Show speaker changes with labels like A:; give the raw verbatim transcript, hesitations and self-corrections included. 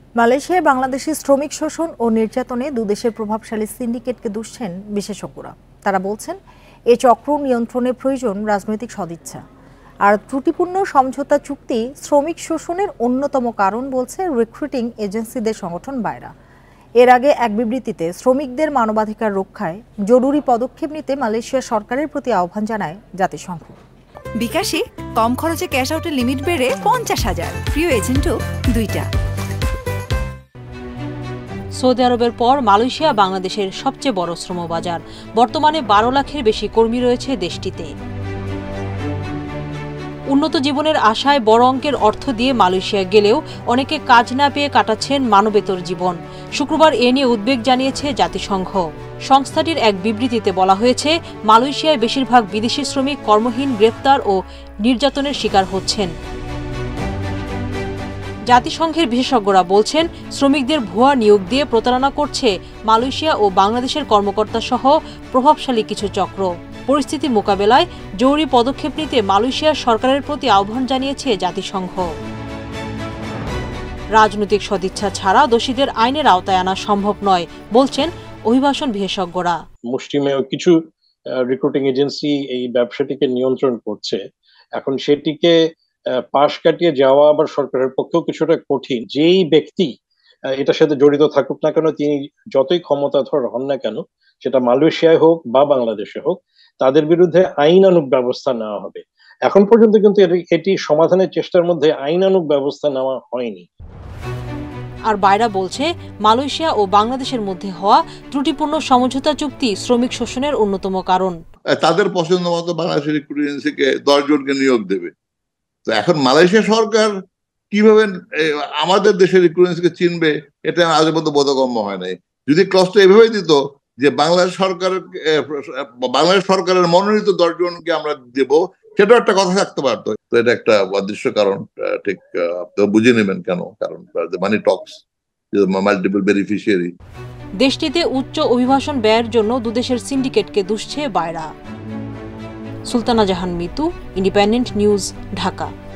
A: মালয়েশিয়ায় বাংলাদেশি শ্রমিক শোষণ ও নির্যাতনে দুদেশের প্রভাবশালী সিন্ডিকেটকে দুষছেন বিশেষজ্ঞরা। তারা বলছেন, এ চক্র নিয়ন্ত্রণে প্রয়োজন রাজনৈতিক সদিচ্ছা। আর ত্রুটিপূর্ণ সমঝোতা চুক্তি শ্রমিক শোষণের অন্যতম কারণ বলছে রিক্রুটিং এজেন্সিদের সংগঠন বায়রা। এর আগে এক বিবৃতিতে শ্রমিকদের মানবাধিকার রক্ষায় জরুরি পদক্ষেপ নিতে মালয়েশিয়া সরকারের প্রতি আহ্বান জানায় জাতিসংঘ।
B: বিকাশে কম খরচে ক্যাশ আউটের লিমিট বেড়ে পঞ্চাশ হাজার, প্রিয় এজেন্টও দুইটা।
C: সৌদি আরবের পর মালয়েশিয়া বাংলাদেশের সবচেয়ে বড় শ্রমবাজার। বর্তমানে বারো লাখের বেশি কর্মী রয়েছে দেশটিতে। উন্নত জীবনের আশায় বড় অঙ্কের অর্থ দিয়ে মালয়েশিয়া গেলেও অনেকে কাজ না পেয়ে কাটাচ্ছেন মানবেতর জীবন। শুক্রবার এ নিয়ে উদ্বেগ জানিয়েছে জাতিসংঘ। সংস্থাটির এক বিবৃতিতে বলা হয়েছে, মালয়েশিয়ায় বেশিরভাগ বিদেশি শ্রমিক কর্মহীন, গ্রেপ্তার ও নির্যাতনের শিকার হচ্ছেন। জাতিসংঘের বিশেষজ্ঞরা বলছেন, শ্রমিকদের ভুয়া নিয়োগ দিয়ে প্রতারণা করছে মালয়েশিয়া ও বাংলাদেশের কর্মকর্তা সহ প্রভাবশালী কিছু চক্র। পরিস্থিতি মোকাবেলায় জরুরি পদক্ষেপ নিতে মালয়েশিয়ার সরকারের প্রতি আহ্বান জানিয়েছে জাতিসংঘ। রাজনৈতিক সদিচ্ছা ছাড়া দোষীদের আইনের আওতায় আনা সম্ভব নয় বলছেন অভিবাসন বিশেষজ্ঞরা।
D: মুষ্টিমেয় কিছু রিক্রুটিং এজেন্সি এই ব্যবসাটিকে নিয়ন্ত্রণ করছে। এখন সেটিকে পাশ কাটিয়ে যাওয়া আবার সরকারের পক্ষেও কিছুটা কঠিন। যেই ব্যক্তি এটার সাথে জড়িত থাকুক না কেন, তিনি যতই ক্ষমতাধর হন না কেন, সেটা মালয়েশিয়ায় হোক বা বাংলাদেশে হোক, তাদের বিরুদ্ধে আইনানুগ ব্যবস্থা নেওয়া হবে। এখন পর্যন্ত কিন্তু এটি সমাধানের চেষ্টার মধ্যে আইনানুগ ব্যবস্থা নেওয়া হয়নি।
C: আর বায়রা বলছে, মালয়েশিয়া ও বাংলাদেশের মধ্যে হওয়া ত্রুটিপূর্ণ সমঝোতা চুক্তি শ্রমিক শোষণের অন্যতম কারণ।
E: তাদের পছন্দ মতো বাংলাদেশের রিক্রুটিং এজেন্সিকে দশ জনকে নিয়োগ দেবে। তো এখন মালয়েশিয়া সরকার কিভাবে আমাদের দেশের রিক্রুটিং এজেন্সিকে চিনবে, এটা আজের মতো বোধগম্য হয় নাই। যদি ক্লসটা এভাবে দিত যে বাংলাদেশ সরকার বাংলাদেশ সরকারের মনোনীত দশ জনকে আমরা দেব, সেটাও একটা কথা থাকতে পারতো। তো এটা একটা অদৃশ্য কারণ, ঠিক বুঝে নেবেন কেন, কারণ মানি টক্স মাল্টিপল বেনিফিশিয়ারি।
C: দেশটিতে উচ্চ অভিবাসন ব্যয়ের জন্য দুদেশের সিন্ডিকেটকে দুষছে বায়রা। Sultana Jahan Mitu, independent news, Dhaka.